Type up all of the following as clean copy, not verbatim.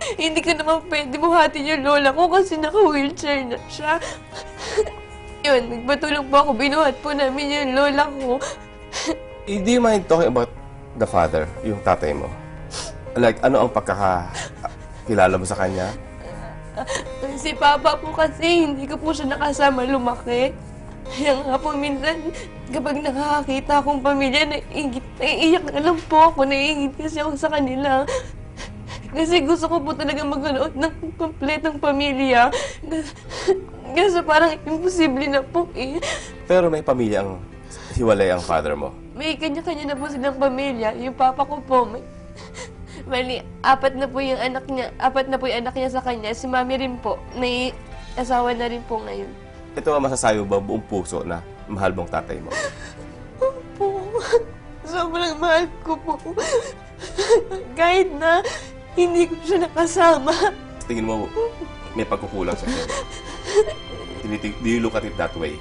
Hindi ko naman pwede buhatin yung lola ko kasi naka-wheelchair na siya. Yun, nagpatulong po ako, binuhat po namin yung lola ko. Do you mind talking about the father, yung tatay mo? Like, ano ang pagkakakilala mo sa kanya? Si Papa po kasi, hindi ko po siya nakasama lumaki. Kaya nga po minsan, kapag nakakakita akong pamilya, naiiyak na lang po ako, naiingit kasi ako sa kanila. Kasi gusto ko po talaga magkaroon ng kompletong pamilya. Kasi parang imposible na po eh. Pero may pamilyang hiwalay ang father mo. May kanya-kanya na po silang pamilya. Yung papa ko po, mali, apat na po yung anak niya sa kanya. Si mami rin po, may asawa na rin po ngayon. Ito ang masasabi ba buong puso na mahal mong tatay mo? Opo, sobrang mahal ko po. Kahit na hindi ko siya nakasama. Tingin mo, may pagkukulang sa kanya. Do you look at it that way?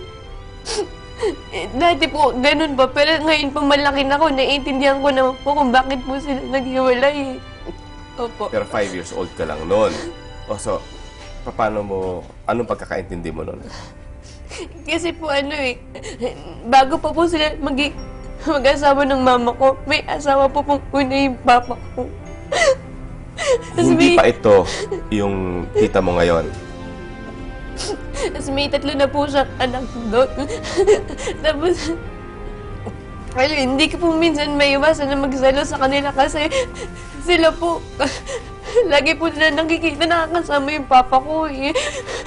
Dati po, ganun ba? Pero ngayon pang malaki na ako, naiintindihan ko naman po kung bakit po sila naghiwalay. Opo. Pero 5 years old ka lang noon. O so, paano mo, anong pagkakaintindi mo noon? Kasi po bago pa po sila mag-asawa ng mama ko, may asawa po pong una yung papa ko. Hindi pa ito yung tita mo ngayon. Tapos may 3 na po siyang anak doon. Tapos, hindi ko po minsan maiwasan na magsalo sa kanila kasi sila po, lagi po nila nakikita nakakasama yung papa ko eh.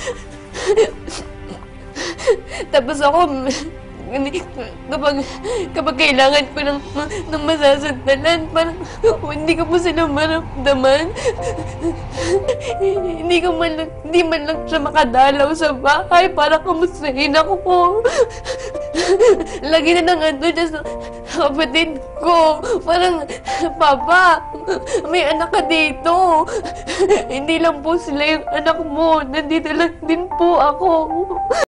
Tapos ako, kapag kailangan ko ng masasandalan, parang hindi ko po sila maramdaman. Hindi man lang siya makadalaw sa bahay para kamustahin ako. Lagi na nang dyan sa kapatid ko. Parang, Papa, may anak ka dito. Hindi lang po sila yung anak mo. Nandito lang din po ako.